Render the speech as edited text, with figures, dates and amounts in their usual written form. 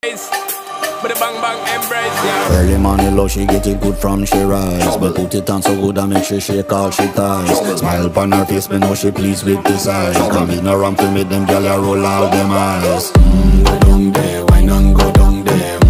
With a bang bang embrace, yeah. Early morning love, she get it good from she rise. But put it on so good I make she shake all she ties. Smile upon her face, me know she pleased with this eyes. Come in around to make them gyal a roll out them eyes. Go down there.